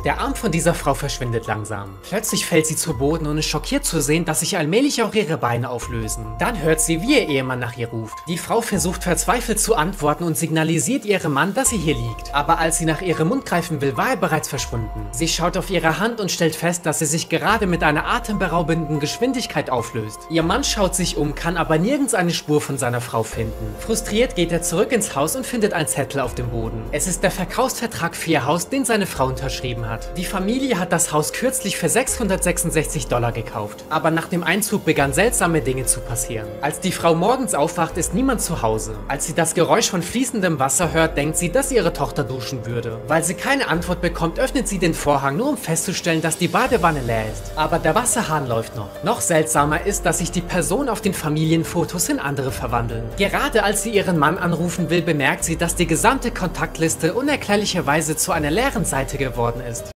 Der Arm von dieser Frau verschwindet langsam. Plötzlich fällt sie zu Boden und ist schockiert zu sehen, dass sich allmählich auch ihre Beine auflösen. Dann hört sie, wie ihr Ehemann nach ihr ruft. Die Frau versucht verzweifelt zu antworten und signalisiert ihrem Mann, dass sie hier liegt. Aber als sie nach ihrem Mund greifen will, war er bereits verschwunden. Sie schaut auf ihre Hand und stellt fest, dass sie sich gerade mit einer atemberaubenden Geschwindigkeit auflöst. Ihr Mann schaut sich um, kann aber nirgends eine Spur von seiner Frau finden. Frustriert geht er zurück ins Haus und findet einen Zettel auf dem Boden. Es ist der Verkaufsvertrag für ihr Haus, den seine Frau unterschrieben hat. Die Familie hat das Haus kürzlich für $666 gekauft. Aber nach dem Einzug begannen seltsame Dinge zu passieren. Als die Frau morgens aufwacht, ist niemand zu Hause. Als sie das Geräusch von fließendem Wasser hört, denkt sie, dass ihre Tochter duschen würde. Weil sie keine Antwort bekommt, öffnet sie den Vorhang, nur um festzustellen, dass die Badewanne leer ist. Aber der Wasserhahn läuft noch. Noch seltsamer ist, dass sich die Personen auf den Familienfotos in andere verwandeln. Gerade als sie ihren Mann anrufen will, bemerkt sie, dass die gesamte Kontaktliste unerklärlicherweise zu einer leeren Seite geworden ist.